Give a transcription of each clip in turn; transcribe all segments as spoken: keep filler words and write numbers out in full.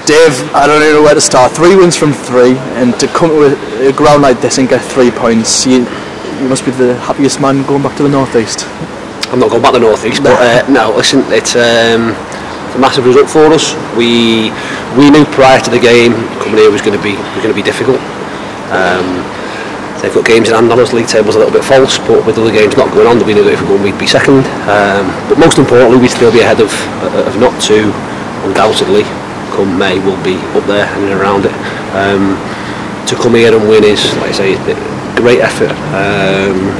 Dave, I don't even know where to start. Three wins from three, and to come to a, a ground like this and get three points, you, you must be the happiest man going back to the North East. I'm not going back to the North East, but uh, no, listen, it's, um, it's a massive result for us. We we knew prior to the game coming here was going to be was going to be difficult. Um, they've got games in hand on us. League table's a little bit false, but with other games not going on, we knew that if we won, we'd be second. Um, but most importantly, we'd still be ahead of of not two. Undoubtedly, come May, we'll be up there and around it. Um, to come here and win is, like I say, a great effort. Um,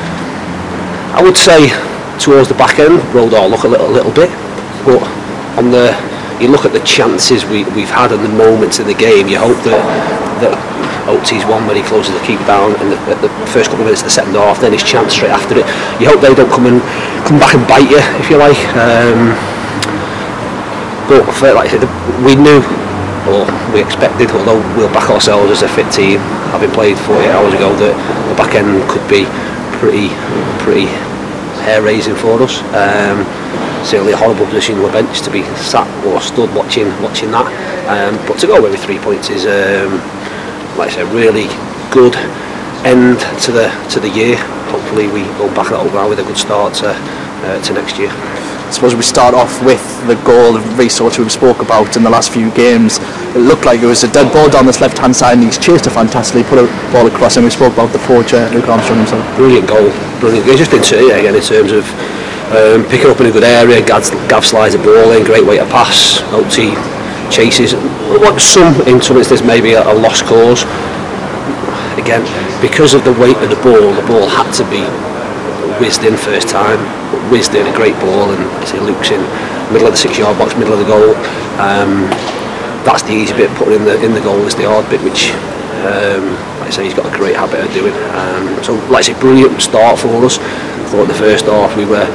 I would say towards the back end, rolled our luck a little, little bit, but on the, you look at the chances we, we've had and the moments in the game, you hope that that O T's one when he closes the keep down and the, the first couple of minutes of the second half, then his chance straight after it. You hope they don't come and come back and bite you, if you like. Um, But for, like I said, we knew, or we expected, although we'll back ourselves as a fit team, having played forty-eight hours ago, that the back end could be pretty, pretty hair-raising for us. Um, certainly a horrible position on the bench to be sat or stood watching, watching that. Um, but to go away with three points is, um, like I said, really good end to the to the year. Hopefully we go back at that ground with a good start to uh, to next year. I suppose we start off with the goal of resource we spoke about in the last few games. It looked like it was a dead ball down this left hand side and he's chased it fantastically, put a ball across, and we spoke about the poacher, Luke Armstrong himself. Brilliant goal, brilliant. It's just in yeah, again in terms of um, picking up in a good area, Gav, Gav slides the ball in, great way to pass, O T chases, what some in some instances maybe a, a lost cause. Again, because of the weight of the ball, the ball had to be whizzed in first time, whizzed in, a great ball, and I say Luke's in middle of the six yard box, middle of the goal. Um, that's the easy bit, putting in the in the goal is the hard bit, which um, like I say he's got a great habit of doing. Um, so like I say, brilliant start for us. I thought in the first half we were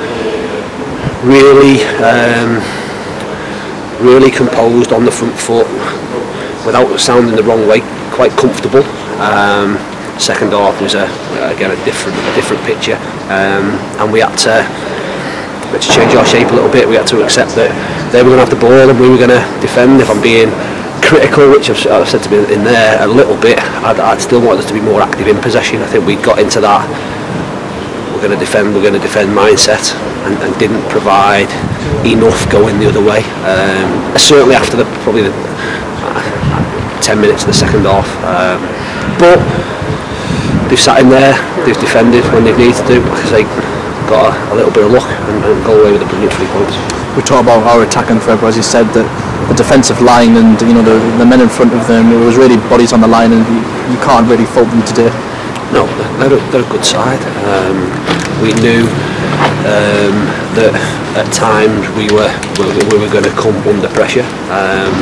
really um, really composed on the front foot without sounding the wrong way, quite comfortable. Um, Second half was a, again a different a different picture, um, and we had to, we had to change our shape a little bit. We had to accept that they were going to have the ball and we were going to defend. If I'm being critical, which I've, I've said to be in there a little bit, I'd, I'd still want us to be more active in possession. I think we got into that we're going to defend, we're going to defend mindset, and, and didn't provide enough going the other way. Um, certainly after the probably the uh, ten minutes of the second half, um, but. They've sat in there, they've defended when they've needed to do, like I say, got a, a little bit of luck and, and go away with a brilliant three points. We talk about our attacking threat, but as you said, that the defensive line and you know the, the men in front of them, it was really bodies on the line, and you, you can't really fault them today. No, they're a, they're a good side. Um, we knew um, that at times we were we, we were going to come under pressure. Um,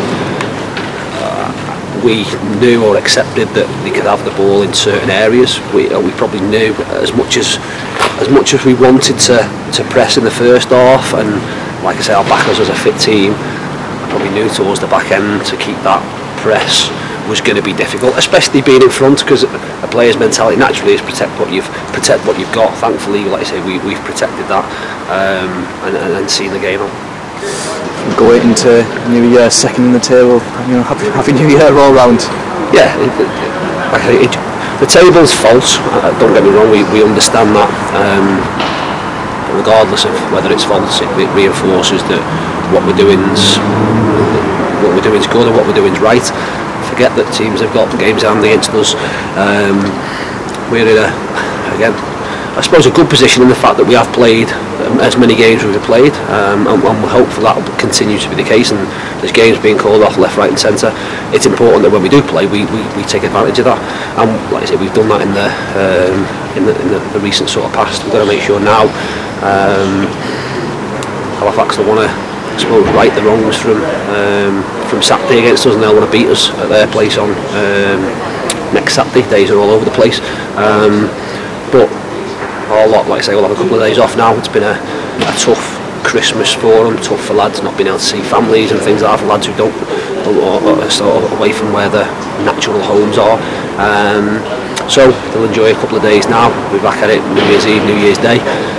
We knew or accepted that they could have the ball in certain areas. We, we probably knew as much as as much as we wanted to, to press in the first half, and like I say, our backers as a fit team, I probably knew towards the back end to keep that press was going to be difficult, especially being in front, because a player's mentality naturally is protect what you've protect what you've got. Thankfully, like I say, we, we've protected that um, and, and, and seen the game on. Go into New Year second in the table, you know, happy, happy New Year all round. Yeah, it, it, like I say, it, the table's false, uh, don't get me wrong, we, we understand that, um, but regardless of whether it's false, it, it reinforces that what we're doing's what we're doing's good and what we're doing's right. Forget that teams have got games hand against us. Um, we're in a, again, I suppose a good position in the fact that we have played um, as many games as we've played, um, and, and we're hopeful that will continue to be the case, and there's games being called off left, right and centre. It's important that when we do play we, we, we take advantage of that, and like I say, we've done that in the um, in, the, in the, the recent sort of past. We've got to make sure now um, Halifax will want to, I suppose, right the wrongs from um, from Saturday against us, and they'll want to beat us at their place on um, next Saturday. Days are all over the place, um, but a lot, like I say, we'll have a couple of days off now. It's been a, a tough Christmas for them, tough for lads not being able to see families and things like that, for lads who don't, are sort of away from where their natural homes are. Um, so they'll enjoy a couple of days now. We'll be back at it New Year's Eve, New Year's Day,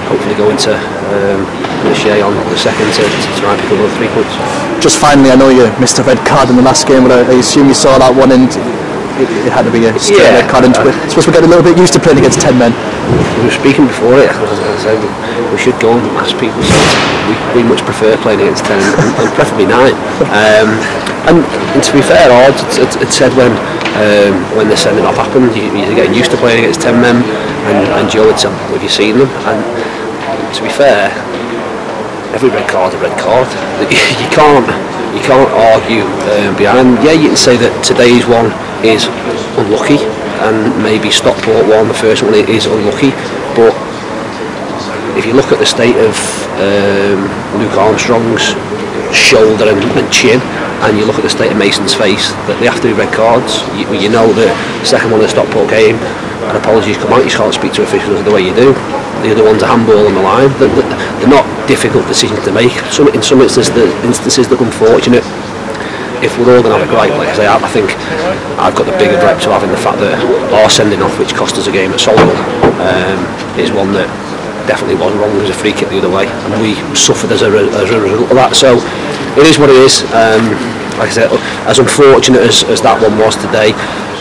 hopefully go into um, the Shea on the second to, to try and pick up another three points. Just finally, I know you missed a red card in the last game, but I, I assume you saw that one, and it, it had to be a straight yeah, red card into it. I suppose we're getting a little bit used to playing against ten men. We were speaking before it. I said we should go and ask people. So we, we much prefer playing against ten, and, and preferably nine. Um, and, and to be fair, it, it, it said when um, when the sending off happened, you, you're getting used to playing against ten men. And, and Joe had said, "Have you seen them?" And to be fair, every red card is a red card. You can't you can't argue um, behind. Yeah, you can say that today's one is unlucky, and maybe Stockport one, the first one, is unlucky. But if you look at the state of um, Luke Armstrong's shoulder and, and chin, and you look at the state of Mason's face, that they have to be red cards. You, you know the second one of the Stockport game, and apologies come out, you can't speak to officials the way you do. The other one's a handball on the line. They're, they're not difficult decisions to make. Some, in some instances, the instances they're unfortunate. If we're all going to have a great play, I, I think I've got the bigger rep to having the fact that our sending off, which cost us a game at Solihull, um, is one that definitely was wrong. There was a free kick the other way, and we suffered as a, as a result of that. So it is what it is. Um, like I said, as unfortunate as, as that one was today,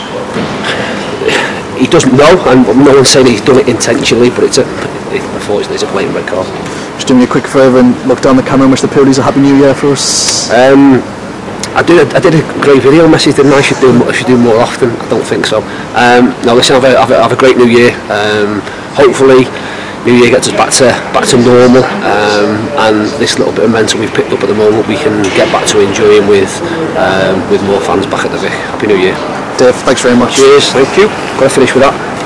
he doesn't know, and no one's saying he's done it intentionally, but it's a, it, unfortunately it's a blatant red card. Just do me a quick favour and look down the camera and wish the Pillies a happy new year for us. Um, I did. I did a great video message, didn't I? I should do. I should do more often. I don't think so. Um, no, listen. Have a, have, a, have a great new year. Um, hopefully, New Year gets us back to back to normal. Um, and this little bit of momentum we've picked up at the moment, we can get back to enjoying with um, with more fans back at the Vic. Happy New Year, Dave. Thanks very much. Cheers. Thank you. Got to finish with that.